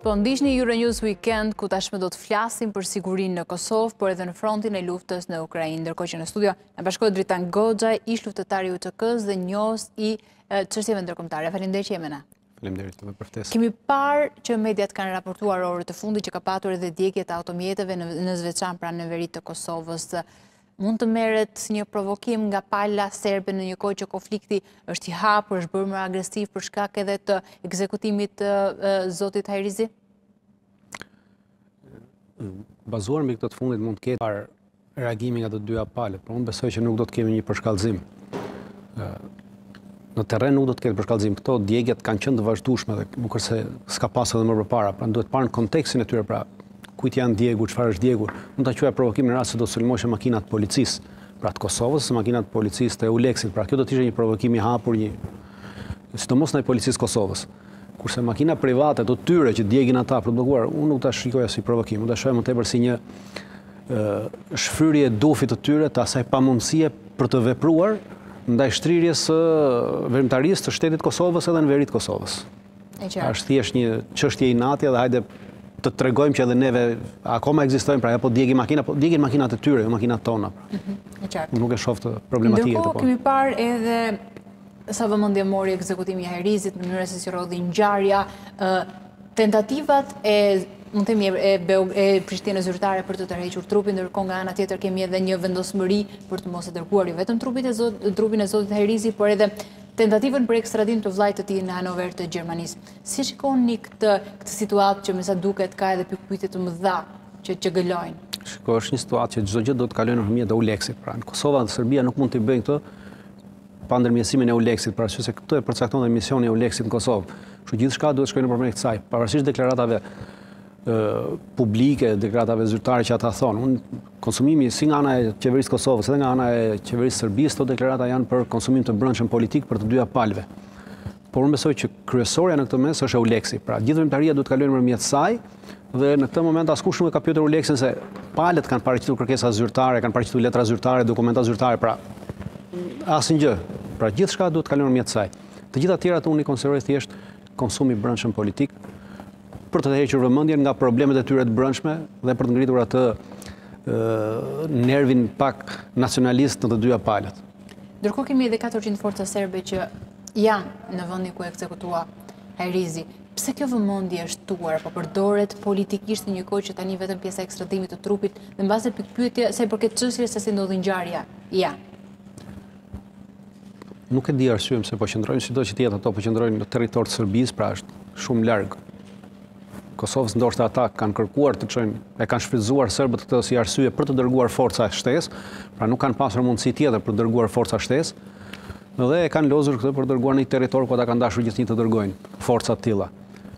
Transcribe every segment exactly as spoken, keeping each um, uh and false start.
Po ndiqni Euronews Weekend, ku tashmë do të flasim për sigurinë në Kosovë, por edhe në frontin e luftës në Ukrainë. Ndërkohë që në studio na bashkohet Dritan Goxha, ish luftëtari i U T K-s dhe njohës i çështjeve ndërkombëtare. Faleminderit që jemi na. Faleminderit për ftesën. Kemi parë që mediat kanë raportuar orët e fundit që ka patur edhe djegje të automjeteve në, në Zveçan pranë në veri të Kosovës. Mund të merret si një provokim nga pala serbe në një kohë që konflikti është i hapur, është bërë më agresiv për shkak edhe të ekzekutimit të uh, zotit Hajrizi? Bazuar mbi këtë të fundit mund të ketë par reagimi nga të dyja palët, por unë besoj që nuk do të kemi një përshkallëzim. Në terren nuk do të ketë përshkallëzim. Këto djegjet kanë qenë të vazhdueshme dhe nuk është se s'ka pasur edhe më përpara, pra duhet parë në kontekstin e tyre, pra kujt janë djegur, çfarë është djegur. Mund ta quaj provokim në rast se do sulmoshe makinat policisë, pra të Kosovës, makinat policisë të EULEX-it. Pra kjo do të ishte një provokim i hapur, një sidomos ndaj policisë Kosovës. Kurse makina private të tyre që djegin ata për të bllokuar, unë nuk ta shikoja si provokim, unë ta shoh më tepër si një ë shfryrje e dufit të tyre të asaj pamundësie për të vepruar ndaj shtrirjes së veprimtarisë të shtetit Kosovës edhe në veri të Kosovës. Është thjesht një çështje inati dhe hajde të tregojmë që edhe neve akoma ekzistojmë, pra apo djegin makina, po djegin makinat e tyre, jo makinat tona. Në qartë. Nuk e shoh të problematike të po. Ndërkohë kemi parë edhe sa vëmendje mori ekzekutimi i Hajrizit në mënyrë se si rodhi ngjarja, tentativat e mund të themi e, e Prishtinës zyrtare për të tërhequr trupin, ndërkohë nga ana tjetër kemi edhe një vendosmëri për të mos e dërguar jo vetëm trupin e zotit, trupin e zotit Hajrizi, por edhe tentativën për ekstradim të vllajt të tij në Hanover të Gjermanisë. Si shikoni këtë këtë situatë që me sa duket ka edhe pikpyetje të mëdha që që gëlojnë? Shiko, është një situatë që çdo gjë do të kalojë nëpërmjet EULEX-it. Pra në Kosovë dhe Serbia nuk mund të bëjnë këtë pa ndërmjetësimin e EULEX-it, pra se këtë e përcakton dhe misioni e EULEX-it në Kosovë. Kështu gjithçka duhet të shkojë nëpërmjet kësaj, pavarësisht deklaratave publike, deklaratave zyrtare që ata thonë. Unë konsumimi si nga ana e qeverisë Kosovës edhe nga ana e qeverisë Serbisë, këto deklarata janë për konsumim të brendshëm politik për të dyja palëve. Por unë besoj që kryesorja në këtë mes është EULEX-i. Pra gjithë veprimtaria duhet të kalojë nëpërmjet saj dhe në këtë moment askush nuk e ka pyetur EULEX-in se palët kanë paraqitur kërkesa zyrtare, kanë paraqitur letra zyrtare, dokumenta zyrtare, pra asnjë. Pra gjithçka duhet të kalojë nëpërmjet saj. Të gjitha tjerat unë i konsideroj thjesht konsumi i brendshëm politik për të hequr vëmendjen nga problemet e tyre të brendshme dhe për të ngritur atë nervin pak nacionalist në të dyja palët. Ndërkohë kemi edhe katërqind forca serbe që janë në vendin ku ekzekutua Hajrizi. Pse kjo vëmendje është tuar, apo përdoret politikisht në një kohë që tani vetëm pjesa e ekstradimit të trupit dhe mbase pikpyetje sa i përket çështjes se si ndodhi ngjarja? Ja. Nuk e di arsyeën pse po qëndrojnë, sido që tjetë ato po qëndrojnë në territor të Serbisë, pra është shumë larg. Kosovës ndoshta ata kanë kërkuar të çojnë, e kanë shfrytzuar serbët këtë si arsye për të dërguar forca shtesë, pra nuk kanë pasur mundësi tjetër për të dërguar forca shtesë, dhe e kanë lozur këtë për të dërguar në një territor ku ata kanë dashur gjithnjë të dërgojnë forca të tilla.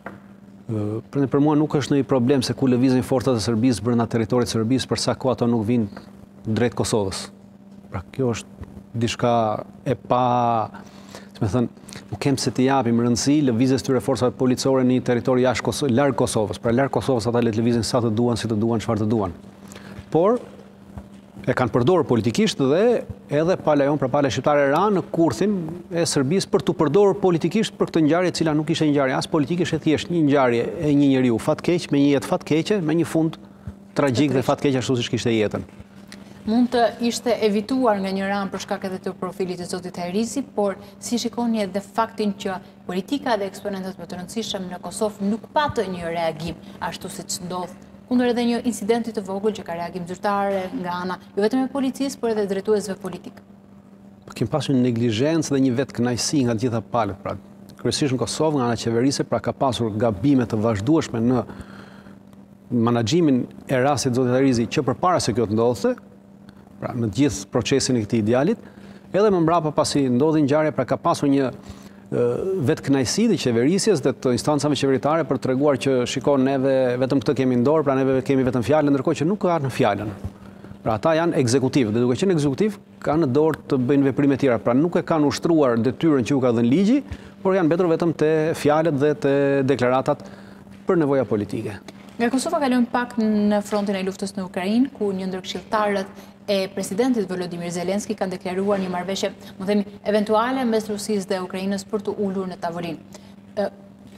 Për për mua nuk është ndonjë problem se ku lëvizin forcat e Serbisë brenda territorit të Serbisë, për sa kohë ato nuk vinë drejt Kosovës. Pra kjo është diçka e pa, me thënë, nuk kem se të japim rëndësi lëvizjes tyre forcave policore në një territor jashtë Kosovës, larg Kosovës. Pra larg Kosovës ata le të lëvizin sa të duan, si të duan, çfarë të duan. Por e kanë përdorur politikisht dhe edhe pala jon, pra pala shqiptare ra në kurthin e Serbisë për të përdorur politikisht për këtë ngjarje e cila nuk ishte ngjarje as politike, ishte thjesht një ngjarje e një njeriu fatkeq me një jetë fatkeqe, me një fund tragjik dhe fatkeq ashtu siç kishte jetën. Mund të ishte evituar nga një ranë për shkak edhe të profilit të zotit Hajrizi, por si shikoni edhe faktin që politika dhe eksponentët më të rëndësishëm në Kosovë nuk patë një reagim ashtu siç ndodh kundër edhe një incidenti të vogël që ka reagim zyrtare nga ana jo vetëm e policisë, por edhe drejtuesve politik. Kemi pasur një neglizhencë dhe një vetkënaqësi nga të gjitha palët, pra kryesisht në Kosovë nga ana qeverisë, pra ka pasur gabime të vazhdueshme në menaxhimin e rastit të zotit Hajrizi që përpara se kjo të ndodhte, pra në gjithë procesin e këtij idealit, edhe më mbrapa pasi ndodhi ngjarja, pra ka pasur një vetkënaqësi të qeverisjes dhe të instancave qeveritare për të treguar që shikon neve vetëm këtë kemi në dorë, pra neve kemi vetëm fjalën, ndërkohë që nuk ka në fjalën. Pra ata janë ekzekutiv, dhe duke qenë ekzekutiv kanë në dorë të bëjnë veprime tjera, pra nuk e kanë ushtruar detyrën që u ka dhënë ligji, por janë mbetur vetëm te fjalët dhe te deklaratat për nevoja politike. Nga Kosova kalojmë pak në frontin e luftës në Ukrainë, ku një ndër këshilltarët e presidentit Volodymyr Zelenski kanë deklaruar një marrëveshje, më themi, eventuale mes Rusisë dhe Ukrainës për të ulur në tavolinë.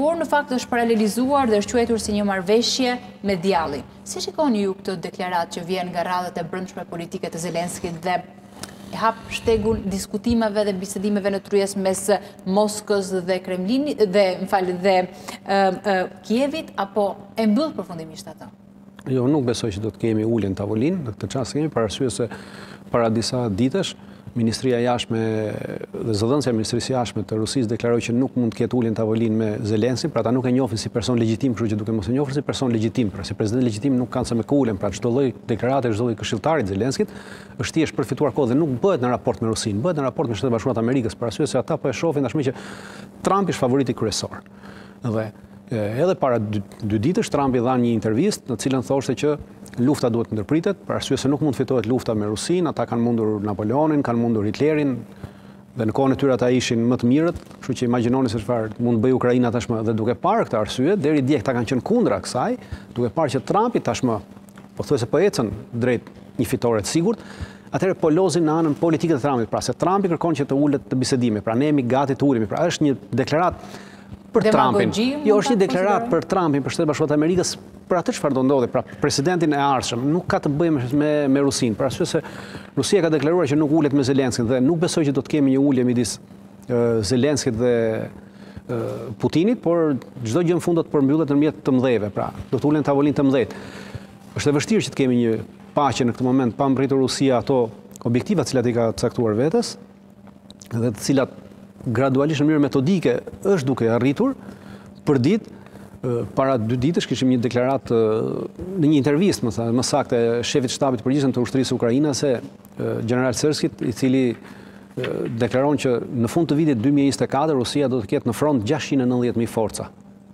por në fakt është paralelizuar dhe është quajtur si një marrëveshje me djallin. Si shikoni ju këtë deklaratë që vjen nga radhët e brendshme politike të Zelenskit dhe e hap shtegun diskutimeve dhe bisedimeve në tryes mes Moskës dhe Kremlinit dhe, më falë, dhe uh, uh, Kievit, apo e mbyll përfundimisht atë? Jo, nuk besoj që do të kemi ulje në tavolinë, në këtë çast kemi për arsye se para disa ditësh Ministria Jashtme dhe zëdhënësja e Ministrisë Jashtme të Rusisë deklaroi që nuk mund të ketë ulje në tavolinë me Zelensin, pra ata nuk e njohin si person legjitim, kështu që duke mos e njohur si person legjitim, pra si president legjitim nuk kanë se me kulen, pra çdo lloj deklarate, çdo lloj këshilltari të Zelenskit është thjesht përfituar kohë dhe nuk bëhet në raport me Rusinë, bëhet në raport me Shtetet Bashkuara të Amerikës, për arsye se ata po e shohin tashmë që Trump është favoriti kryesor. Dhe edhe para dy, dy ditësh Trumpi dha një intervistë në cilën thoshte që lufta duhet të ndërpritet, për arsye se nuk mund të fitohet lufta me Rusinë, ata kanë mundur Napoleonin, kanë mundur Hitlerin, dhe në kohën e tyre ata ishin më të mirët, kështu që imagjinoni se çfarë mund të bëjë Ukraina tashmë, dhe duke parë këtë arsye, deri dje ata kanë qenë kundra kësaj, duke parë që Trumpi tashmë, po thuajse po ecën drejt një fitore të sigurt, atëherë po lozin në anën politike të Trumpit, pra se Trumpi kërkon që të ulet të bisedimi, pra ne jemi gati të ulemi, pra është një deklaratë për Trumpin. Jo, është një deklaratë për Trumpin, për Shtetet Bashkuara të Amerikës, për atë çfarë do ndodhi, pra presidentin e ardhshëm, nuk ka të bëjë me me Rusinë, për arsye se Rusia ka deklaruar që nuk ulet me Zelenskin dhe nuk besoj që do të kemi një ulje midis uh, Zelenskit dhe uh, Putinit, por çdo gjë në fund do të përmbyllet nëpërmjet të mëdhëve, pra do të ulen në tavolinë të mëdhtë. Është e vështirë që të kemi një paqe në këtë moment pa mbritur Rusia ato objektiva të cilat i ka caktuar vetes dhe të cilat gradualisht në mënyrë metodike është duke arritur. Për ditë, para dy ditësh kishim një deklaratë në një intervistë, më, më saktë, shefit shtabit të përgjithshëm të ushtrisë ukrainase, general Syrskit, i cili deklaron që në fund të vitit dy mijë e njëzet e katër Rusia do të ketë në front gjashtëqind e nëntëdhjetë mijë forca.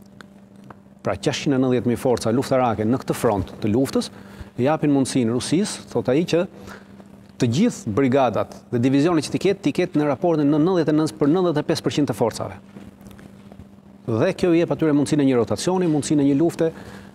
Pra gjashtëqind e nëntëdhjetë mijë forca luftarake në këtë front të luftës japin mundësinë Rusisë, thot ai, që të gjithë brigadat dhe divizionet që t'i ketë, t'i ketë në raportin në nëntëdhjetë e nëntë për nëntëdhjetë e pesë përqind të forcave. Dhe kjo i jep atyre mundësinë e një rotacioni, mundësinë e një lufte,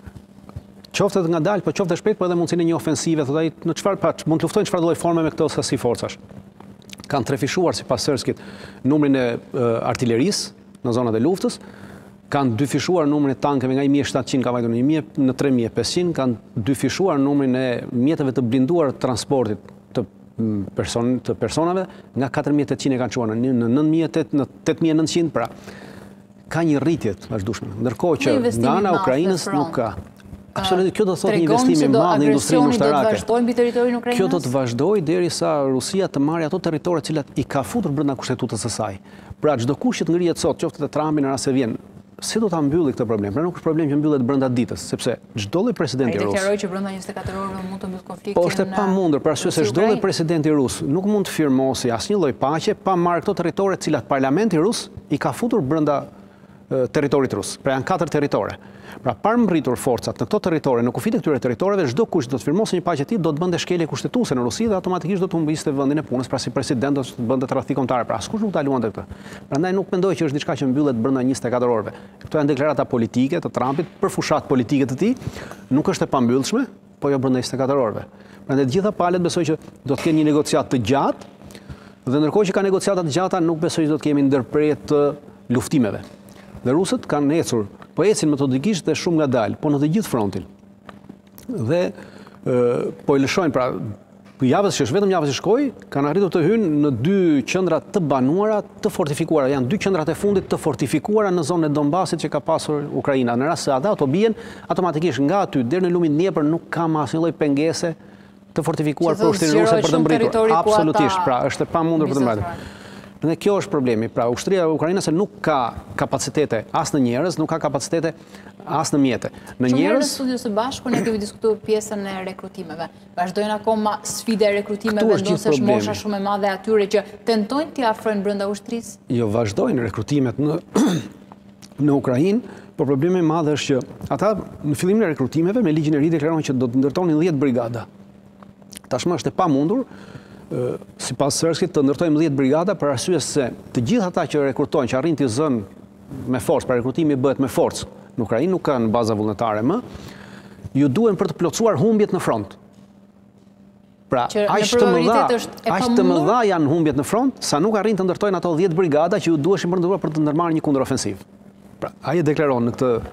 qoftë nga dalë, po qoftë shpejt, po edhe mundësinë e një ofensive, thotë ai, në çfarë pa mund të luftojnë çfarë lloj forme me këto sasi forcash. Kanë trefishuar sipas Syrskit numrin e uh, artillerisë në zonat e luftës, kanë dyfishuar numrin e tankeve nga një mijë e shtatëqind ka vajtur në një mijë në tre mijë e pesëqind, kanë dyfishuar numrin e mjeteve të blinduar të transportit të person të personave nga katër mijë e tetëqind e kanë çuar në nëntë mijë në tetë mijë e nëntëqind, pra ka një rritje të vazhdueshme. Ndërkohë që nga ana e Ukrainës nuk ka. Absolutisht, kjo do të thotë një investim i madh në industrinë ushtarake. Kjo do të vazhdojë derisa Rusia të marrë ato territore të cilat i ka futur brenda kushtetutas së saj. Pra çdo kush që të ngrihet sot, qoftë te Trumpi në rast se vjen, si do ta mbylli këtë problem? Pra nuk është problem që mbyllet brenda ditës, sepse çdo lloj presidenti rus. Ai deklaroi që brenda njëzet e katër orëve mund të mbyll konfliktin. Po është e pamundur, për arsye se çdo lloj presidenti rus nuk mund të firmosë asnjë lloj paqe pa marrë këto territore të cilat parlamenti rus i ka futur brenda territorit rus. Pra janë katër territore. Pra par mbritur forcat në këto territore, në kufit e këtyre territoreve, çdo kush do të firmosë një paqe të tillë do të bënte shkelje kushtetuese në Rusi dhe automatikisht do të humbiste vendin e punës, pra si president do të bënte tradhti kombëtare. Pra askush nuk ta luante këtë. Prandaj nuk mendoj që është diçka që mbyllet brenda njëzet e katër orëve. Këto janë deklarata politike të Trumpit për fushat politike të tij, nuk është e pambyllshme, po jo brenda njëzet e katër orëve. Prandaj të gjitha palët besoj që do të kenë një negociat të gjatë, dhe ndërkohë që ka negociata të gjata, nuk besoj që do të kemi ndërprerje të luftimeve. Dhe rusët kanë ecur, po ecin metodikisht dhe shumë ngadalë, po në të gjithë frontin. Dhe e, po i lëshojnë, pra, javës që është vetëm javës që shkoi, kanë arritur të hynë në dy qendra të banuara, të fortifikuara. Janë dy qendrat e fundit të fortifikuara në zonën e Donbasit që ka pasur Ukraina. Në rast se ata ato bien, automatikisht nga aty deri në lumin Dnepër nuk ka asnjë lloj pengese të fortifikuar për ushtrinë ruse për të mbritur. Absolutisht, pra, është e pamundur për të mbritur. Dhe kjo është problemi. Pra, ushtria ukrainase nuk ka kapacitete as në njerëz, nuk ka kapacitete as në mjete. Në Shumë njerëz, në studios së bashku ne kemi diskutuar pjesën e rekrutimeve. Vazhdojnë akoma sfida e rekrutimeve, ndoshta është mosha shumë e madhe atyre që tentojnë t'i afrojnë brenda ushtrisë? Jo, vazhdojnë rekrutimet në në Ukrainë, por problemi i madh është që ata në fillimin e rekrutimeve me ligjin e ri deklarojnë që do të ndërtonin dhjetë brigada. Tashmë është e pamundur si pas Syrskit të ndërtojmë dhjetë brigada për arsye se të gjithë ata që rekrutojnë, që arrin të zënë me forcë, pra rekrutimi bëhet me forcë. Në Ukrainë nuk kanë baza vullnetare më, ju duhen për të plotësuar humbjet në front. Pra, aq të mëdha, aq të mëdha janë humbjet në front, sa nuk arrin të ndërtojnë ato dhjetë brigada që ju duheshin për ndërtuar për të ndërmarrë një kundërofensiv. Pra, ai e deklaron në këtë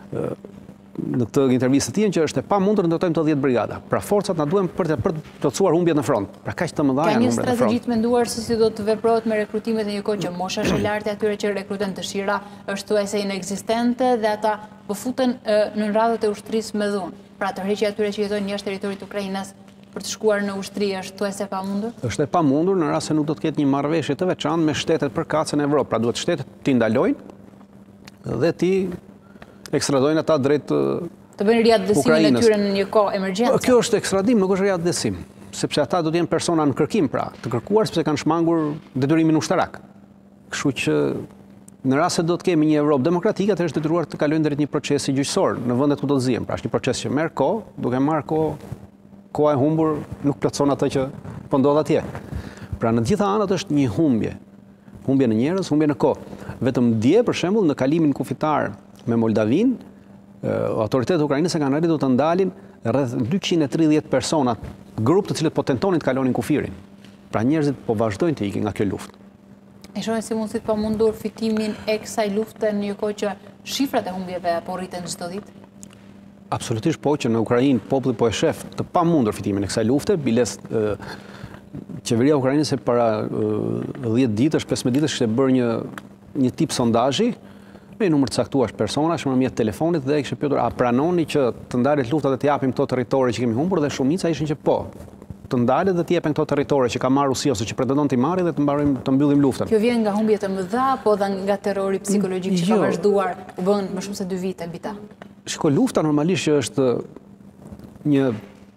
në këtë intervistë të tij që është e pamundur të ndërtojmë të dhjetë brigada. Pra forcat na duhen për të për të plotësuar humbjet në front. Pra kaq të mëdha janë humbjet në front. Ka një strategji të menduar se si do të veprohet me rekrutimet e një kohë që mosha është e lartë atyre që rekrutojnë dëshira është thuajse inekzistente dhe ata po futen në radhët e ushtrisë me dhunë. Pra tërheqja atyre që jetojnë jashtë territorit të Ukrainës për të shkuar në ushtri është thuajse e pamundur? Është e pamundur në rast se nuk do të ketë një marrëveshje të veçantë me shtetet përkatëse në Evropë. Pra duhet shtetet t'i ndalojnë dhe ti ekstradojnë ata drejt të bëjnë riatësimin e tyre në një kohë emergjence. Kjo është ekstradim, nuk është riatësim, sepse ata do të jenë persona në kërkim, pra, të kërkuar sepse kanë shmangur detyrimin ushtarak. Kështu që në rast se do të kemi një Evropë demokratike, atëherë është detyruar të kalojnë drejt një procesi gjyqësor në vendet ku do të zihen. Pra është një proces që merr kohë, duke marrë kohë, koha e humbur nuk plotëson atë që po ndodh atje. Pra në të gjitha anët është një humbje. Humbje në njerëz, humbje në kohë. Vetëm dje për shembull në kalimin kufitar me Moldavin, autoritetet ukrainase kanë arritur të ndalin rreth dyqind e tridhjetë persona, grup të cilët po tentonin të kalonin kufirin. Pra njerëzit po vazhdojnë të ikin nga kjo luftë. E shohin si mund si të pamundur fitimin e kësaj lufte në një kohë që shifrat e humbjeve po rriten çdo ditë? Absolutisht po, që në Ukrainë populli po e shef të pamundur fitimin e kësaj lufte, biles qeveria ukrainase para dhjetë ditësh, pesëmbëdhjetë ditësh kishte bërë një një tip sondazhi me një numër të caktuar personash nëpërmjet telefonit dhe kishte pyetur a pranoni që të ndalet lufta dhe të japim këto territore që kemi humbur, dhe shumica ishin që po, të ndalet dhe të jepen këto territore që ka marrë Rusia ose që pretendon të marrë dhe të mbarojmë të mbyllim luftën. Kjo vjen nga humbjet e mëdha apo dhe nga terrori psikologjik që ka vazhduar u bën më shumë se dy vite mbi ta? Shiko, lufta normalisht që është një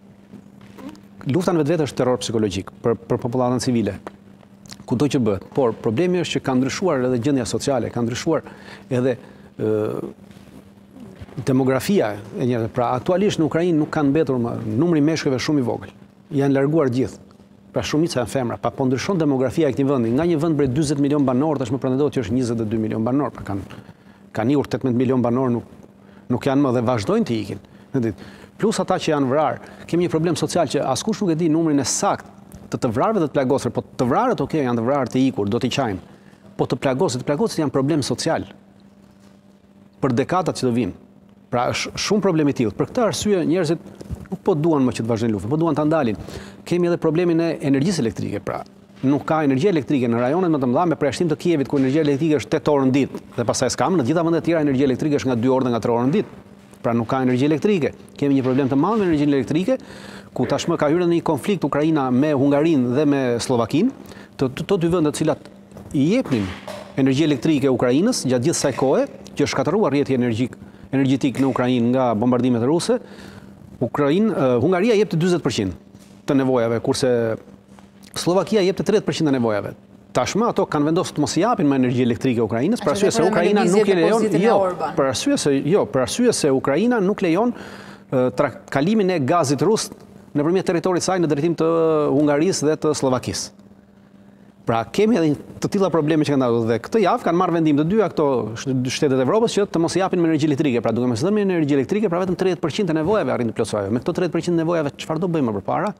lufta në vetvete është terror psikologjik për për popullatën civile. Kudo që bëhet, por problemi është që ka ndryshuar edhe gjendja sociale, ka ndryshuar edhe e, demografia e njerëzve. Pra aktualisht në Ukrainë nuk kanë mbetur më numri i meshkujve shumë i vogël. Janë larguar gjithë. Pra shumica janë femra, pa po ndryshon demografia e këtij vendi. Nga një vend prej dyzet milion banor tashmë pretendohet që është njëzet e dy milion banor. Pra kanë kanë ikur tetëmbëdhjetë milion banor nuk nuk janë më dhe vazhdojnë të ikin. Plus ata që janë vrarë, kemi një problem social që askush nuk e di numrin e saktë të të vrarëve dhe të plagosur, po të vrarët, ok, janë të vrarë të ikur, do t'i qajmë, po të plagosur, të plagosur janë problem social për dekadat që do vinë. Pra është shumë problemi tillë. Për këtë arsye njerëzit nuk po duan më që të vazhdojnë luftën, po duan ta ndalin. Kemi edhe problemin e energjisë elektrike, pra nuk ka energji elektrike në rajonet më të mëdha me përjashtim të Kievit ku energjia elektrike është tetë orë në ditë dhe pastaj s'kam, në gjitha vendet tjera energjia elektrike është nga dy orë dhe nga tre orë në ditë. Pra nuk ka energji elektrike. Kemi një problem të madh me energjinë elektrike, ku tashmë ka hyrë në një konflikt Ukraina me Hungarinë dhe me Slovakinë, të të dy vende të cilat i jepnin energji elektrike Ukrainës gjatë gjithë kësaj kohe, që është shkatëruar rrjeti energjik energjetik në Ukrainë nga bombardimet ruse. Ukrainë, uh, Hungaria jep të dyzet përqind të nevojave, kurse Slovakia jep të tridhjetë përqind të nevojave. Tashmë ato kanë vendosur të mos i japin më energji elektrike Ukrainës, për arsye se Ukraina nuk i lejon, jo, për arsye se jo, për arsye se Ukraina nuk lejon uh, kalimin e gazit rus nëpërmjet territorit saj në drejtim të Hungarisë dhe të Slovakisë. Pra kemi edhe të tilla probleme që kanë ndodhur dhe këtë javë kanë marrë vendim të dyja këto shtetet e Evropës që të mos i japin me energji elektrike. Pra duke mos dhënë energji elektrike, pra vetëm tridhjetë përqind të nevojave arrin të plotësohen. Me këto tridhjetë përqind të nevojave çfarë do bëjmë më përpara?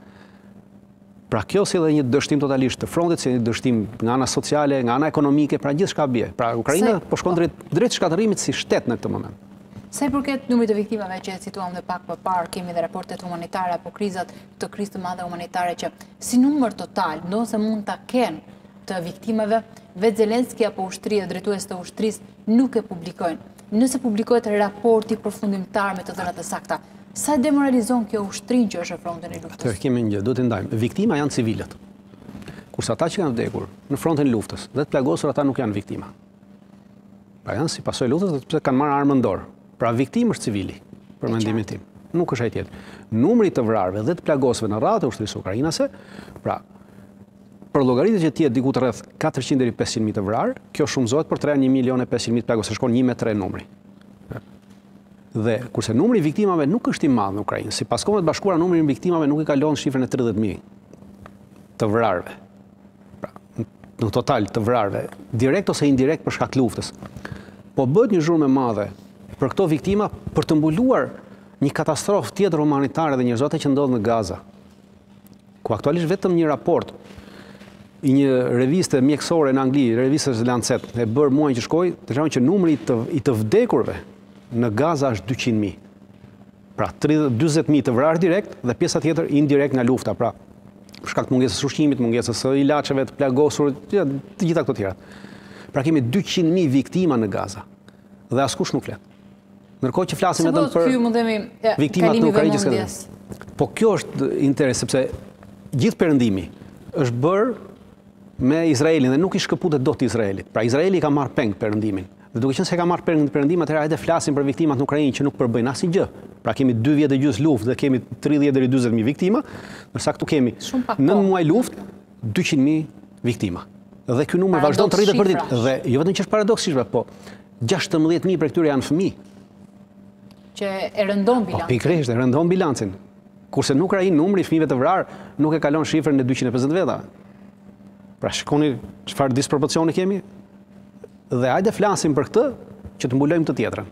Pra kjo si edhe një dështim totalisht të frontit, si një dështim nga ana sociale, nga ana ekonomike, pra gjithçka bie. Pra Ukraina po shkon drejt drejt shkatërimit si shtet në këtë moment. Sa i përket numrit të viktimave që cituam dhe pak më parë, kemi dhe raportet humanitare apo krizat të krizë të madhe humanitare që si numër total, ndonse mund ta kenë të viktimave, vetë Zelenski apo ushtria, drejtues të ushtrisë nuk e publikojnë. Nëse publikohet raporti përfundimtar me të dhënat e sakta, sa demoralizon kjo ushtrin që është në frontin e luftës? Atëherë kemi një gjë, do të ndajmë. Viktima janë civilët. Kurse ata që kanë vdekur në frontin e luftës dhe të plagosur, ata nuk janë viktima. Pra janë si pasojë luftës dhe pse kanë marrë armën në dorë. Pra viktim është civili, për mendimin tim. Nuk është ai tjetër. Numri të vrarëve dhe të plagosëve në radhë të ushtrisë ukrainase, pra për llogaritë që tjetë diku të rreth katërqind deri pesëqind mijë të vrarë, kjo shumëzohet për tre një milion e pesëqind mijë të plagosur, shkon një me tre numri. Dhe kurse numri i viktimave nuk është i madh në Ukrainë, sipas Kombeve të Bashkuara numri i viktimave nuk i kalon shifrën e tridhjetë mijë të vrarëve. Pra, në total të vrarëve, direkt ose indirekt për shkak të luftës. Po bëhet një zhurmë e madhe për këto viktima për të mbuluar një katastrofë tjetër humanitare dhe njerëzore që ndodh në Gaza. Ku aktualisht vetëm një raport i një reviste mjekësore në Angli, revistës Lancet, e bërë muajin që shkoi, deklaron që numri të, i të vdekurve në Gaza është dyqind mijë. Pra dyzet mijë të vrarë direkt dhe pjesa tjetër indirekt nga lufta, pra për shkak të mungesës ushqimit, mungesës së ilaçeve, të plagosur, të gjitha këto tjera. Pra kemi dyqind mijë viktima në Gaza dhe askush nuk flet. Ndërkohë që flasim vetëm për viktimat në Ukrainë. Po kjo është interes sepse gjithë perëndimi është bërë me Izraelin dhe nuk i shkëputet dot Izraelit. Pra Izraeli ka marrë peng perëndimin. Dhe duke qenë se ka marrë peng perëndim, atëherë hajde flasim për viktimat në Ukrainë që nuk përbëjnë asnjë gjë. Pra kemi dy vjet e gjys luftë dhe kemi tridhjetë deri dyzet mijë viktima, ndërsa këtu kemi nëntë muaj luftë, dyqind mijë viktima. Dhe ky numër vazhdon të rritet për ditë. Dhe jo vetëm që është paradoks shifra, po gjashtëmbëdhjetë mijë prej këtyre janë fëmijë. Që e rëndon bilancin. Po pikërisht, e rëndon bilancin. Kurse në Ukrainë numri i fëmijëve të vrarë nuk e kalon shifrën e dyqind e pesëdhjetë veta. Pra shikoni çfarë disproporcioni kemi dhe hajde flasim për këtë që të mbulojmë të tjetrën.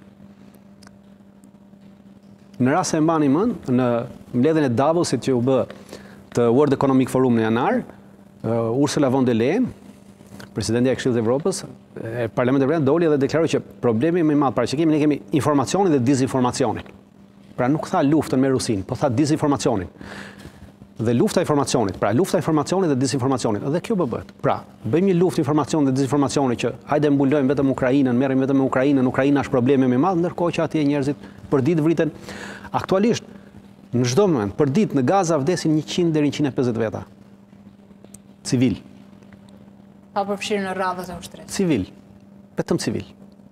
Në rast se e mbani mend, në mbledhjen e Davosit që u bë të World Economic Forum në janar, Ursula von der Leyen, presidenti e Këshillit të Evropës, e Parlamentit Evropian doli dhe deklaroi që problemi më i madh para që kemi ne kemi informacionin dhe dezinformacionin. Pra nuk tha luftën me Rusinë, po tha dezinformacionin. Dhe lufta e informacionit, pra lufta e informacionit dhe dezinformacionit, dhe kjo bëhet. Pra, bëjmë një luftë informacion dhe dezinformacionit që hajde mbulojmë vetëm Ukrainën, merrem vetëm me Ukrainën, Ukraina është problemi më i madh, ndërkohë që atje njerëzit për ditë vriten. Aktualisht, në çdo moment, për ditë në Gaza vdesin njëqind deri në njëqind e pesëdhjetë veta. Civil. Pa përfshirë në radhët e ushtrisë. Civil. Vetëm civil.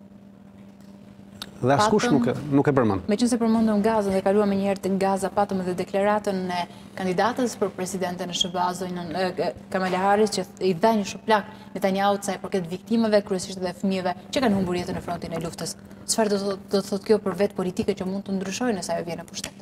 Dhe askush nuk, nuk e përmend. Meqense përmendëm Gazën dhe kaluam një herë te Gaza, patëm edhe deklaratën e kandidatës për presidenten e S B A-s, Kamala Harris, që i dha një shuplak Netanyahu-t sa i përket viktimave, kryesisht edhe fëmijëve që kanë humbur jetën në frontin e luftës. Çfarë do të do të thotë kjo për vetë politike që mund të ndryshojë nëse ajo vjen në pushtet?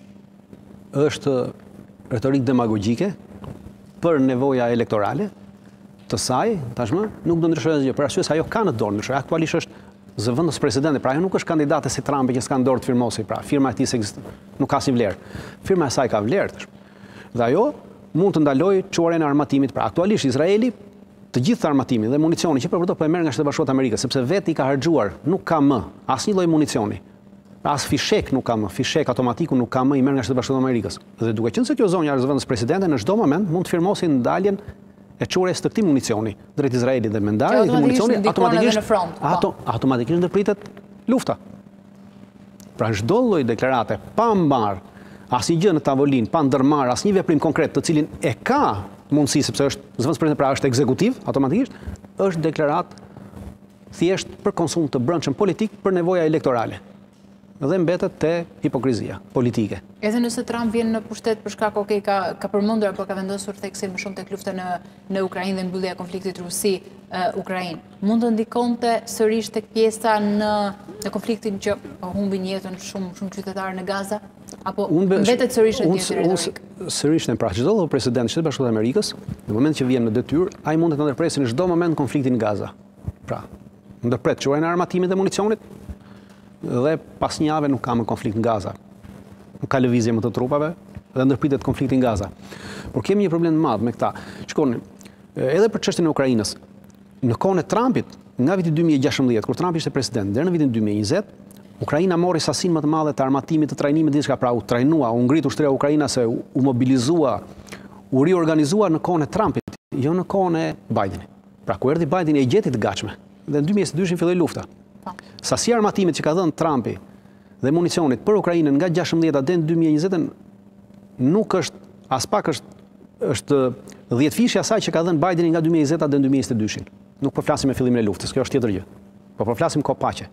Është retorikë demagogjike për nevoja elektorale të saj, tashmë nuk do ndryshojë asgjë, për arsye se ajo ka në dorë ndryshojë. Aktualisht është zëvendës presidenti, pra ajo nuk është kandidate si Trumpi që s'ka në dorë të firmosi, pra firma e tij se nuk ka asnjë vlerë. Firma e saj ka vlerë. Dhe ajo mund të ndalojë çuarjen e armatimit. Pra aktualisht Izraeli të gjithë armatimin dhe municionin që përdoret po e merr nga Shtetet Bashkuara të Amerikës, sepse vetë i ka harxuar, nuk ka më asnjë lloj municioni. As fishek nuk ka më, fishek automatiku nuk ka më, i merr nga Shtetet Bashkuara të Amerikës. Dhe duke qenë se kjo zonja është zëvendës presidente, në çdo moment mund të firmosin ndaljen e çurjes të këtij municioni drejt Izraelit dhe me ndarjen e këtij municioni automatikisht ato automatikisht ndërpritet lufta. Pra çdo lloj deklarate pa mbar asnjë gjë në tavolinë, pa ndërmarr asnjë veprim konkret, të cilin e ka mundësi sepse është zëvendës presidenti, pra është ekzekutiv automatikisht, është deklaratë thjesht për konsum të brendshëm politik për nevoja elektorale. Dhe mbetet te hipokrizia politike. Edhe nëse Trump vjen në pushtet për shkak okay, ka ka përmendur apo ka vendosur theksin më shumë tek lufta në në Ukrainë dhe mbyllja e konfliktit Rusi-Ukrainë, mund të ndikonte sërish tek pjesa në në konfliktin që humbin jetën shumë shumë qytetarë në Gaza, apo mbetet sërish në tjetër retorik? Sërish në pra çdo lloj president i Shtetit Bashkuar të Amerikës, në moment që vjen në detyrë, ai mund të ndërpresë në çdo moment konfliktin në Gaza. Pra, ndërpret çuarjen e armatimit dhe municionit, dhe pas një jave nuk ka më konflikt në Gaza. Nuk ka lëvizje më të trupave dhe ndërpritet konflikti në Gaza. Por kemi një problem të madh me këta. Shikoni, edhe për çështjen e Ukrainës, në kohën e Trumpit, nga viti dy mijë e gjashtëmbëdhjetë, kur Trumpi ishte president, deri në vitin dy mijë e njëzet, Ukraina mori sasinë më të madhe të armatimit, të trajnimit, diçka, pra u trajnua, u ngrit ushtria Ukraina se u, u mobilizua, u riorganizua në kohën e Trumpit, jo në kohën e Bidenit. Pra ku erdhi Bideni e gjeti të gatshme. Dhe në dy mijë e njëzet filloi lufta. Sasia armatimit që ka dhënë Trumpi dhe municionit për Ukrainën nga gjashtëmbëdhjeta deri në dy mijë e njëzet nuk është as pak është është dhjetëfishja e asaj që ka dhënë Bideni nga dy mijë e njëzet deri në dy mijë e njëzet e dy. Nuk po flasim me fillimin e luftës, kjo është tjetër gjë. Po po flasim kohë paqe.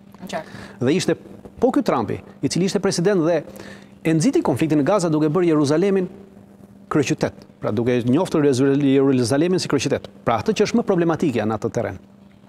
Dhe ishte po ky Trumpi, i cili ishte president dhe e nxiti konfliktin në Gaza duke bërë Jeruzalemin kryeqytet. Pra duke njoftur Jeruzalemin si kryeqytet. Pra atë që është më problematike në atë terren.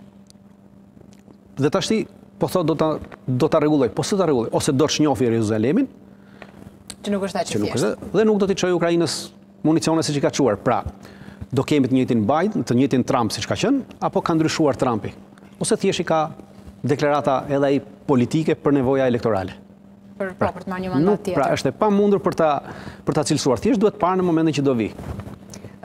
Dhe tashti po thot do ta do ta rregulloj, po s'e ta rregulloj, ose do të çnjofi Jeruzalemin, që nuk është aq i thjeshtë. Dhe nuk do t'i çojë Ukrainës municione siç i ka çuar. Pra, do kemi të njëjtin Biden, të njëjtin Trump siç ka qenë, apo ka ndryshuar Trumpi? Ose thjesht i ka deklarata edhe ai politike për nevoja elektorale. Për pra, për të marrë një mandat tjetër. Pra, është e pamundur për ta për ta cilësuar. Thjesht duhet parë në momentin që do vi.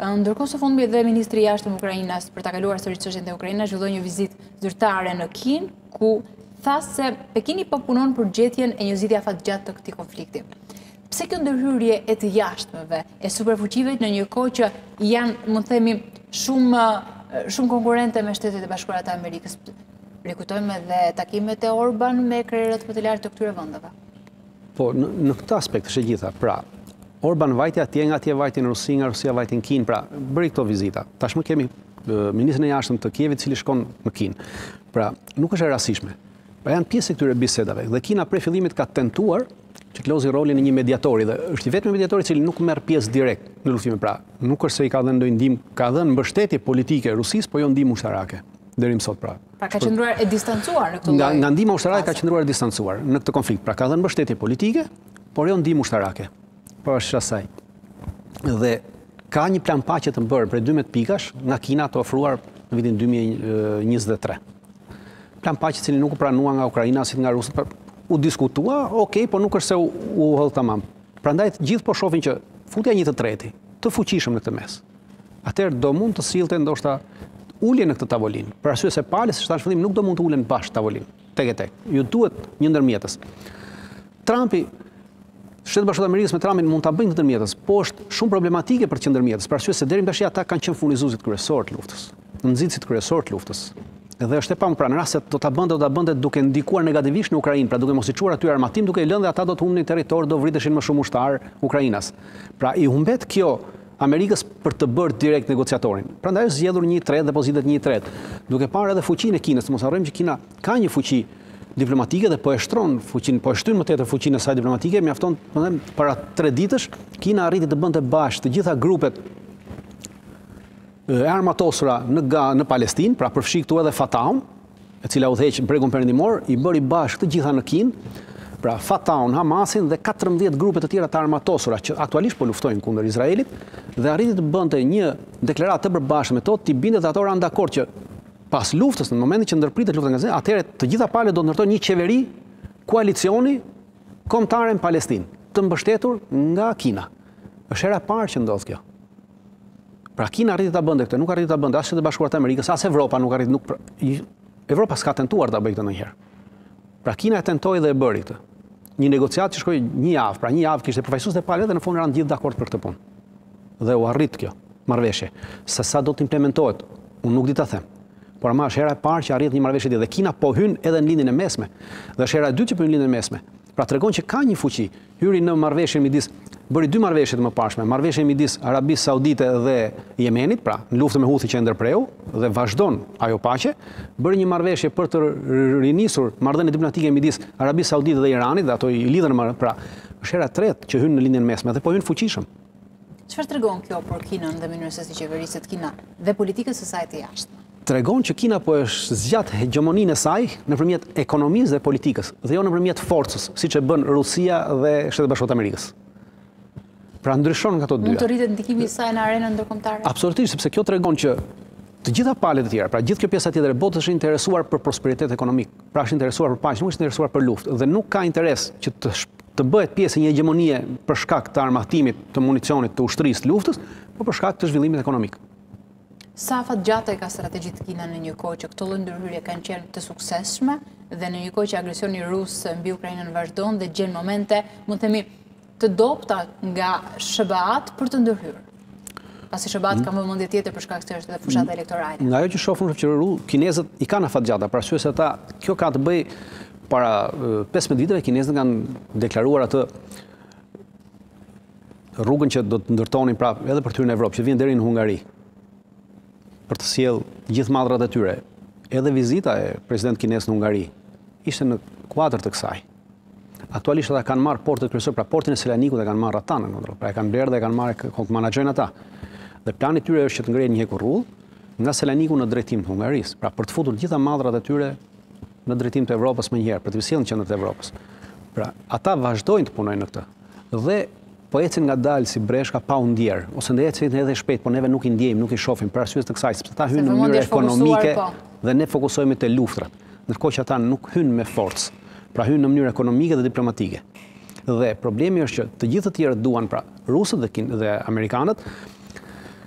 Ndërkohë së fundmi dhe Ministri i Jashtëm i Ukrainës për ta kaluar sërish çështjen e Ukrainës zhvilloi një vizitë zyrtare në Kinë, ku tha se Pekini po punon për gjetjen e një zgjidhje afatgjatë të këtij konflikti. Pse kjo ndërhyrje e të jashtëmeve, e superfuqive në një kohë që janë, më themi, shumë shumë konkurrente me Shtetet e Bashkuara të Amerikës? Rikujtojmë edhe takimet e Orban me krerët më të lartë të këtyre vendeve. Po, në, në këtë aspekt është e gjitha. Pra, Orban vajti atje, nga atje vajti në Rusi, nga Rusia vajti në Kinë, pra, bëri këto vizita. Tashmë kemi ministrin e jashtëm të Kievit, cili shkon në Kinë. Pra, nuk është e rastishme. Pra, janë pjesë e këtyre bisedave. Dhe Kina prej fillimit ka tentuar që të lozi rolin e një mediatori, dhe është i vetmi mediatori cili nuk merr pjesë direkt në luftime. Pra, nuk është se i ka dhënë ndonjë ndihmë, ka dhënë mbështetje politike Rusisë, po jo ndihmë ushtarake. Deri më sot, pra. Pra ka qëndruar e distancuar në këtë lloj. Nga, nga ndihma ushtarake ka qëndruar e distancuar në këtë konflikt. Pra ka dhënë mbështetje politike, por jo ndihmë ushtarake. Po është asaj. Dhe ka një plan paqe të bërë prej dymbëdhjetë pikash nga Kina të ofruar në vitin dy mijë e njëzet e tre. Plan paqe i cili nuk u pranua nga Ukraina si nga rusët. U diskutua, okay, por nuk është se u, u hodh tamam. Prandaj gjithë po shohin që futja një të treti, të fuqishëm në këtë mes. Atëherë do mund të sillte ndoshta ulje në këtë tavolinë. Për arsye se palës së shtatë fillim nuk do mund të ulen bashkë tavolinë, tek e tek. Ju duhet një ndërmjetës. Trumpi, Shtetet Bashkuara të Amerikës me Trumpin mund ta bëjnë këtë ndërmjetës, po është shumë problematike për të qenë ndërmjetës, për arsye se deri tash ata kanë qenë furnizuesit kryesorë të luftës, nxitësit kryesorë të luftës. Dhe është e pamur, pra në rast se do ta bënte, do ta bënte duke ndikuar negativisht në Ukrainë, pra duke mos i çuar aty armatim, duke i lënë dhe ata do të humbnin territor, do vriteshin më shumë ushtar Ukrainas. Pra i humbet kjo Amerikës për të bërë direkt negociatorin. Prandaj është zgjedhur një i tretë dhe pozitet një i tretë, duke parë edhe fuqinë e Kinës. Mos harrojmë që Kina ka një fuqi diplomatike dhe po e shtron fuqinë, po e shtyn më tepër fuqinë e saj diplomatike. Mjafton, domethënë, para tre ditësh Kina arriti të bënte bashkë të gjitha grupet e armatosura në në Palestinë, pra përfshi këtu edhe Fatahun, e cila udhëheq bregun perëndimor, i bëri bashkë të gjitha në Kinë. Pra Fatahun, Hamasin dhe katërmbëdhjetë grupe të tjera të armatosura që aktualisht po luftojnë kundër Izraelit dhe arriti të bënte një deklaratë të përbashkët me to, t'i bindet ato ranë dakord që pas luftës, në momentin që ndërpritet lufta nga Izraeli, atëherë të gjitha palët do të ndërtojnë një qeveri koalicioni kombëtare në Palestinë, të mbështetur nga Kina. Është hera e parë që ndodh kjo. Pra Kina arriti ta bënte këtë, nuk arriti ta bënte as Shtetet Bashkuara të Amerikës, as Evropa nuk arriti, nuk Evropa s'ka tentuar ta bëjë këtë ndonjëherë. Pra Kina e tentoi dhe e bëri këtë. Një negociat që shkoi një javë, pra një javë kishte përfaqësues të palëve dhe në fund ranë gjithë dakord për këtë punë. Dhe u arrit kjo marrëveshje. Se sa do të implementohet, unë nuk di ta them. Por ama është hera e parë që arrit një marrëveshje tjetër dhe Kina po hyn edhe në lindjen e mesme. Dhe është hera e dytë që po hyn në lindjen e mesme. Pra tregon që ka një fuqi. Hyri në marrëveshjen midis, bëri dy marrëveshje të mëparshme, marrëveshjen midis Arabisë Saudite dhe Yemenit, pra në luftën me Houthi që ndërpreu dhe vazhdon ajo paqe, bëri një marrëveshje për të rinisur marrëdhënie diplomatike midis Arabisë Saudite dhe Iranit, dhe ato i lidhen më, pra është hera e tretë që hyn në lindjen mesme dhe po hyn fuqishëm. Çfarë tregon kjo për Kinën dhe mënyrën se si qeveriset Kina dhe politikës së saj të jashtme? Tregon që Kina po është zgjat hegemoninë e saj nëpërmjet ekonomisë dhe politikës, dhe jo nëpërmjet forcës, siç e bën Rusia dhe Shtetet Bashkuara të Amerikës. Pra ndryshon nga ato dyja. Mund të rritet ndikimi i saj në arenën ndërkombëtare? Absolutisht, sepse kjo tregon që të gjitha palët e tjera, pra gjithë kjo pjesa tjetër e botës është interesuar për prosperitet ekonomik, pra është interesuar për paqe, nuk është interesuar për luftë dhe nuk ka interes që të të bëhet pjesë e një hegemonie për shkak të armatimit, të municionit, të ushtrisë të luftës, por për shkak të zhvillimit ekonomik. Sa afatgjate ka strategjitë Kina në një kohë që këto lloj ndërhyrje kanë qenë të suksesshme dhe në një kohë që agresioni rus mbi Ukrainën vazhdon dhe gjen momente, mund të themi, të dobta nga S B A-t për të ndërhyrë? Pasi S B A-t ka vëmendje tjetër për shkak se është edhe fushata elektorale. Nga ajo që shohim që kinezët i kanë afatgjata, për arsye se ata kjo ka të bëjë para pesëmbëdhjetë viteve kinezët kanë deklaruar atë rrugën që do të ndërtonin prapë edhe për të hyrë në Evropë, që vjen deri në Hungari, për të sjellë gjithë mallrat e tyre. Edhe vizita e president kinez në Hungari ishte në kuadër të kësaj. Aktualisht ata kanë marrë portet kryesore, pra portin e Selanikut e kanë marrë ata në kontroll, pra e kanë blerë dhe e kanë marrë, menaxhojnë ata. Dhe plani i tyre është që të ngrehin një hekurrudh nga Selaniku në drejtim të Hungarisë, pra për të futur gjitha mallrat e tyre në drejtim të Evropës më njëherë, për të sjellë në qendër të Evropës. Pra ata vazhdojnë të punojnë në këtë. Dhe po ecin ngadalë si breshka pa u ndjer, ose ndaj ecin edhe shpejt, por neve nuk i ndjejmë, nuk i shohim për arsye të kësaj, sepse ata hynë në mënyrë ekonomike dhe ne fokusohemi te luftrat, ndërkohë që ata nuk hynë me forcë, pra hynë në mënyrë ekonomike dhe diplomatike. Dhe problemi është që të gjithë të tjerët duan, pra rusët dhe, dhe amerikanët,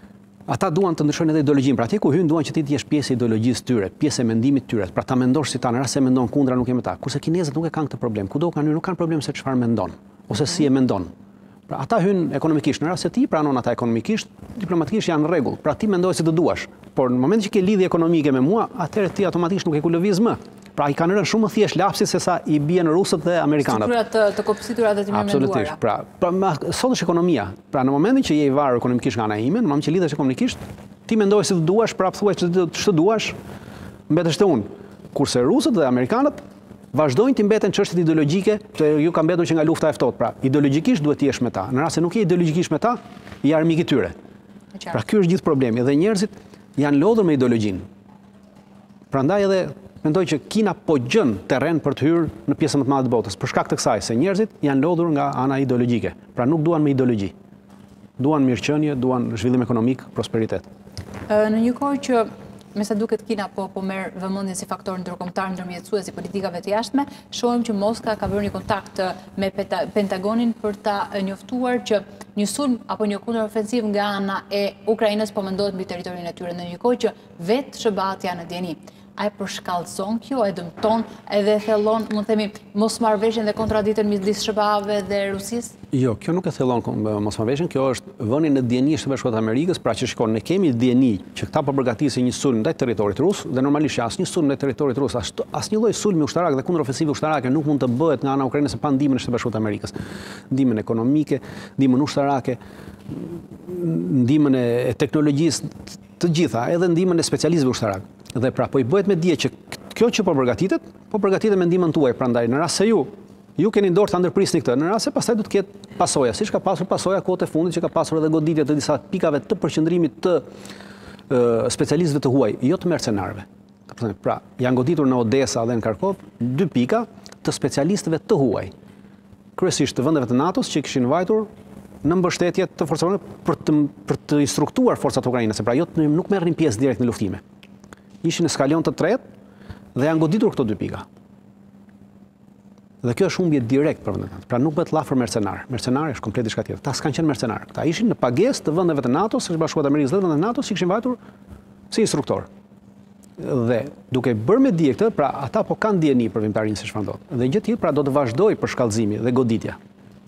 ata duan të ndryshojnë edhe ideologjinë. Pra atje ku hyn duan që ti të jesh pjesë e ideologjisë tyre, pjesë e mendimit tyre. Pra ta mendosh si ta, në rast se mendon kundra nuk jemi ta. Kurse kinezët nuk e kanë këtë problem. Kudo kanë hyrë nuk kanë problem se çfarë mendon ose si e mendon. Pra ata hyn ekonomikisht, në rast se ti pranon ata ekonomikisht, diplomatikisht janë në rregull. Pra ti mendoj si të duash. Por në momentin që ke lidhje ekonomike me mua, atëherë ti automatikisht nuk e ku lëviz më. Pra i kanë rënë shumë më thjesht lapsit se sa i bien rusët dhe amerikanët. Strukturat të, të kopësitura dhe të mirë menduara. Absolutisht. Pra, pra ma, sot është ekonomia. Pra në momentin që je i varur ekonomikisht nga ana ime, në momentin që lidhesh ekonomikisht, ti mendoj si të duash, prapë thuaj që ç'të duash, mbetesh te unë. Kurse rusët dhe amerikanët vazhdojnë të mbeten çështjet ideologjike, që ju ka mbetur që nga lufta e ftohtë. Pra, ideologjikisht duhet të jesh me ta. Në rast se nuk je ideologjikisht me ta, je armik i tyre. Pra ky është gjithë problemi dhe njerëzit janë lodhur me ideologjin. Prandaj edhe mendoj që Kina po gjën terren për të hyrë në pjesën më të madhe të botës, për shkak të kësaj se njerëzit janë lodhur nga ana ideologjike. Pra nuk duan me ideologji. Duan mirëqenie, duan zhvillim ekonomik, prosperitet. Në një kohë që me sa duket Kina po, po merr vëmendjen si faktor ndërkombëtar ndërmjetësues i politikave të jashtme, shohim që Moska ka bërë një kontakt me Pentagonin për ta njoftuar që një sulm apo një kundërofensiv nga ana e Ukrainës po mendohet mbi territorin e tyre, në një kohë që vetë S B A-t janë në dieni. A e përshkallëzon kjo, e dëmton edhe thellon, mund të themi, mosmarrveshjen dhe kontradiktën midis S B A-ve dhe Rusisë? Jo, kjo nuk e thellon mosmarrveshjen, kjo është vënie në dieni së Bashkuara të Amerikës, pra që shikon, ne kemi dieni që këta po përgatisin një sulm ndaj territorit rus dhe normalisht asnjë sulm ndaj territorit rus, asnjë lloj sulmi ushtarak dhe kundërofensive ushtarake nuk mund të bëhet nga ana e Ukrainës pa ndihmën e Shtetit Bashkuar të Amerikës. Ndihmën ekonomike, ndihmën ushtarake, ndihmën e teknologjisë, të gjitha, edhe ndihmën e specialistëve ushtarak. Dhe pra, po i bëhet me dije që kjo që po përgatitet, po përgatitet me ndihmën tuaj, prandaj në rast se ju ju keni dorë ta ndërprisni këtë, në rast se pastaj do të ketë pasoja, siç ka pasur pasoja kohët e fundit që ka pasur edhe goditje të disa pikave të përqendrimit të uh, specialistëve të huaj, jo të mercenarëve. Pra, janë goditur në Odesa dhe në Kharkov dy pika të specialistëve të huaj. Kryesisht të vendeve të NATO-s që kishin vajtur në mbështetje të forcave për të për të instruktuar forcat ukrainase, pra jo nuk merrnin pjesë direkt në luftime. Ishin në skalion të tretë dhe janë goditur këto dy pika. Dhe kjo është humbje direkt për vendet. Pra nuk bëhet llafër mercenar. Mercenar është komplet diçka tjetër. Ta s'kanë qenë mercenar. Këta ishin në pagesë të vendeve të NATO-s, së Bashkuara të Amerikës dhe vendeve të NATO-s që kishin vajtur si instruktor. Dhe duke bërë me dije këtë, pra ata po kanë dieni për vimtarinë si çfarë ndodh. Dhe gjë tjetër, pra do të vazhdojë për shkallëzimi dhe goditja.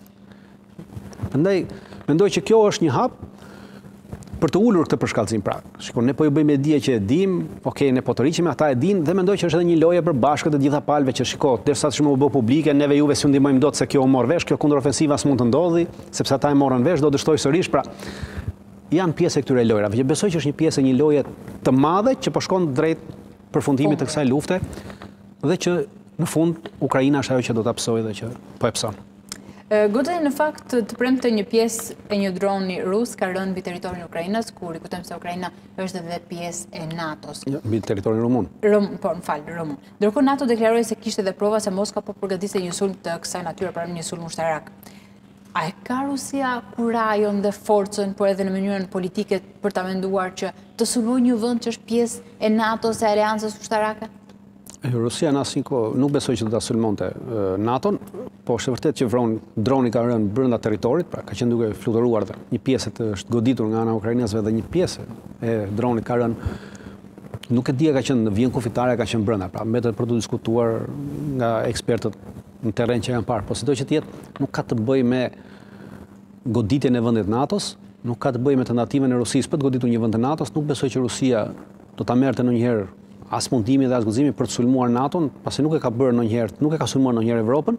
Prandaj mendoj që kjo është një hap për të ulur këtë përshkallëzim. Pra, shikon, ne po ju bëjmë dije që e dim, okay, ne po të riqim, ata e din, dhe mendoj që është edhe një lojë për bashkët e gjitha palëve që shiko, derisa të shumë u bë publike, neve juve si u ndihmojmë dot se kjo u mor vesh, kjo kundërofensiva s'mund të ndodhi, sepse ata e morën vesh, do dështoj sërish, pra janë pjesë e këtyre lojrave. Që besoj që është një pjesë e një loje të madhe që po shkon drejt përfundimit të kësaj lufte dhe që në fund Ukraina është ajo që do ta psojë dhe që po e pson. Godej në fakt të premte një pjesë e një droni rus ka rënë mbi territorin e Ukrainës, kur i kujtojmë se Ukraina është edhe pjesë e NATO-s. Mbi territorin rumun. Rum, po, më fal, rumun. Ndërkohë NATO deklaroi se kishte edhe prova se Moska po përgatiste një sulm të kësaj natyre, pra një sulm ushtarak. A e ka Rusia kurajon dhe forcën, por edhe në mënyrën politike për ta menduar që të sulmojë një vend që është pjesë e NATO-s e aleancës ushtarake? Rusia në asnjë kohë nuk besoj që do ta sulmonte NATO-n, po është vërtet që vron droni ka rënë brenda territorit, pra ka qenë duke fluturuar dhe një pjesë të është goditur nga ana e ukrainasve dhe një pjesë e dronit ka rënë, nuk e di, ka qenë vjen kufitare, ka qenë brenda, pra mbetet për të diskutuar nga ekspertët në terren që janë parë, po sido që të jetë, nuk ka të bëjë me goditjen e vendit NATO-s, nuk ka të bëjë me tentativën e Rusisë për të goditur një vend të NATO-s, nuk besoj që Rusia do ta merrte ndonjëherë as mundimi dhe as gëzimi për të sulmuar NATO-n, pasi nuk e ka bërë ndonjëherë, nuk e ka sulmuar ndonjëherë Evropën.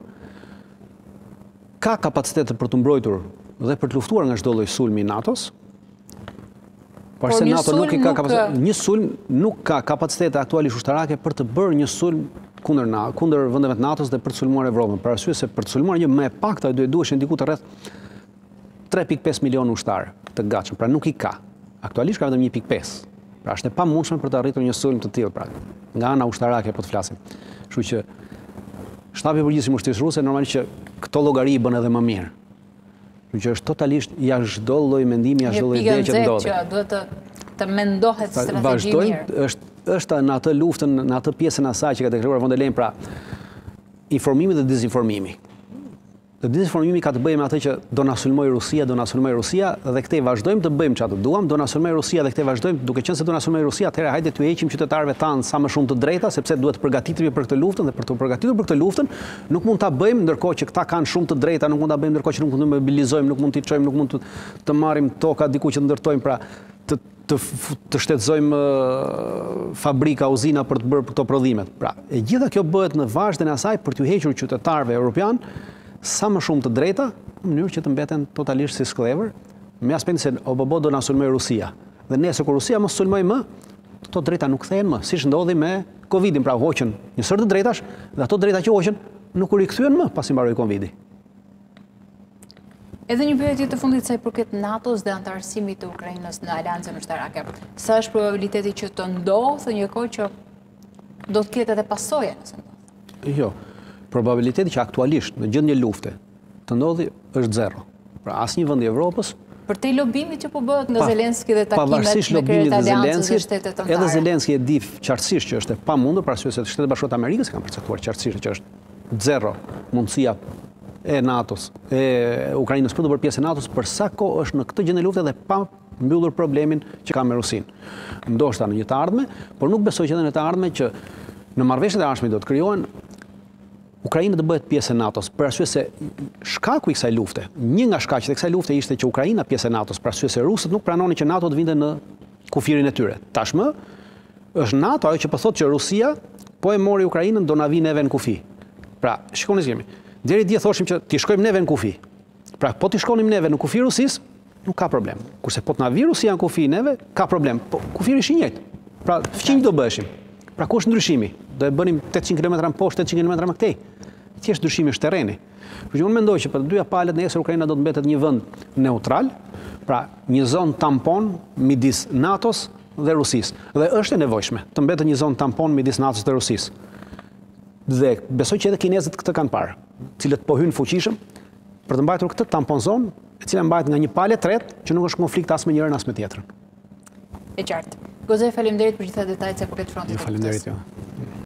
Ka kapacitet për të mbrojtur dhe për të luftuar nga çdo lloj sulmi NATO-s. Por se NATO nuk ka kapacitet, një sulm nuk ka kapacitete aktualisht ushtarake për të bërë një sulm kundër na, kundër vendeve të NATO-s dhe për të sulmuar Evropën. Për arsye se për të sulmuar një më e pakta do të duheshin diku të rreth tre pikë pesë milionë ushtar të gatshëm, pra nuk i ka. Aktualisht ka vetëm një pikë pesë. Pra është e pamundshme për të arritur një sulm të tillë, pra nga ana ushtarake po të flasim. Kështu që shtabi i përgjithshëm i ushtrisë ruse normalisht që këto llogari i bën edhe më mirë. Kështu që është totalisht jashtë çdo lloj mendimi, jashtë çdo lloj ideje që ndodhet. Që duhet të të mendohet strategji mirë. Është është në atë luftën, në atë pjesën asaj që ka deklaruar von der Leyen, pra informimi dhe dezinformimi. Dezinformimi ka të bëjë me atë që do na sulmoj Rusia, do na sulmoj Rusia dhe këtej vazhdojmë të bëjmë çfarë duam, do na sulmoj Rusia dhe këtej vazhdojmë, duke qenë se do na sulmoj Rusia, atëherë hajde t'u heqim qytetarëve tanë sa më shumë të drejta, sepse duhet të përgatitemi për këtë luftën dhe për të përgatitur për këtë luftën, nuk mund ta bëjmë ndërkohë që këta kanë shumë të drejta, nuk mund ta bëjmë ndërkohë që nuk mund të mobilizojmë, nuk mund t'i çojmë, nuk mund të, të marrim toka diku që ndërtojmë, pra të të, të shtetëzojmë uh, fabrika, uzina për të bërë këto prodhimet. Pra, e gjitha kjo bëhet në vazhdën e asaj për t'u hequr qytetarëve europian sa më shumë të drejta, në mënyrë që të mbeten totalisht si sklever, me aspektin se o bobo do na sulmoj Rusia. Dhe nesër kur Rusia mos sulmoj më, ato drejta nuk kthehen më, siç ndodhi me Covidin, pra hoqën një sër të drejtash dhe ato drejta që hoqën nuk u rikthyen më pasi mbaroi Covidi. Edhe një pyetje të fundit sa i përket NATO-s dhe antarësimit të Ukrainës në aleancën ushtarake. Sa është probabiliteti që të ndodhë një kohë që do të ketë edhe pasoje nëse ndodh? Jo. Probabiliteti që aktualisht në gjendje lufte të ndodhi është zero. Pra asnjë vend i Evropës për te lobimit që po bëhet nga Zelenski dhe takimet pavarësisht me krejt lobimit të aleancës dhe shtetet Zelenskit, anëtare. edhe Zelenski e di qartësisht që është e pamundur, për arsye se Shtetet Bashkuara të Amerikës kanë përcaktuar qartësisht që është zero mundësia e NATO-s, e Ukrainës për të bërë pjesë e NATO-s, për sa kohë është në këtë gjendje lufte dhe pa mbyllur problemin që ka me Rusinë. Ndoshta në një të ardhme, por nuk besoj që edhe në të ardhme që në marrëveshjet e ardhshme do të krijohen Ukraina të bëhet pjesë e NATO-s, për arsye se shkaku i kësaj lufte, një nga shkaqet e kësaj lufte ishte që Ukraina pjesë e NATO-s, për arsye se rusët nuk pranonin që NATO të vinte në kufirin e tyre. Tashmë është NATO ajo që po thotë që Rusia po e mori Ukrainën, do na vi neve në kufi. Pra, shikoni se kemi. Deri dje thoshim që t'i shkojmë neve në kufi. Pra, po t'i shkonim neve në kufi Rusis, nuk ka problem. Kurse po t'na vi Rusia në kufi neve, ka problem. Po, kufiri është i njëjtë. Pra, fqinj do bëshim. Pra, ku është ndryshimi? Do e bënim tetëqind kilometra më poshtë, tetëqind kilometra më këtej. Thjesht ndryshimi është terreni. Por që unë mendoj që për të dyja palët nesër Ukraina do të mbetet një vend neutral, pra një zonë tampon midis NATO-s dhe Rusisë. Dhe është e nevojshme të mbetet një zonë tampon midis NATO-s dhe Rusisë. Dhe besoj që edhe kinezët këtë kanë parë, cilët po hynë fuqishëm për të mbajtur këtë tampon zonë, e cila mbajt nga një palë e tretë që nuk është konflikt as me njërin as me tjetrën. E qartë. Gozej, faleminderit për gjitha detajt se për këtë frontit. Jo, faleminderit jo.